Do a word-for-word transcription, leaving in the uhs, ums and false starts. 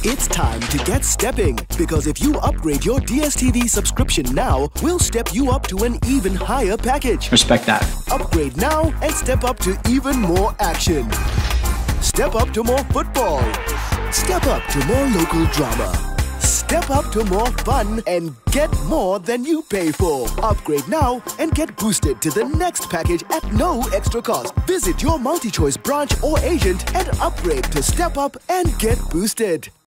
It's time to get stepping, because if you upgrade your DStv subscription now, we'll step you up to an even higher package. Respect that. Upgrade now and step up to even more action. Step up to more football. Step up to more local drama. Step up to more fun and get more than you pay for. Upgrade now and get boosted to the next package at no extra cost. Visit your MultiChoice branch or agent and upgrade to step up and get boosted.